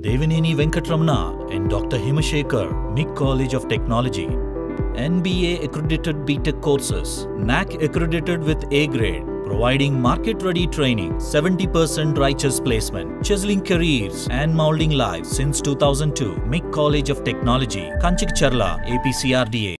Devaneni Venkatramana and Dr. Himashekar, MIG College of Technology. NBA accredited BTech courses, NAC accredited with A grade, providing market-ready training, 70% righteous placement, chiseling careers and molding lives since 2002. MIG College of Technology, Kanchikcharla, APCRDA.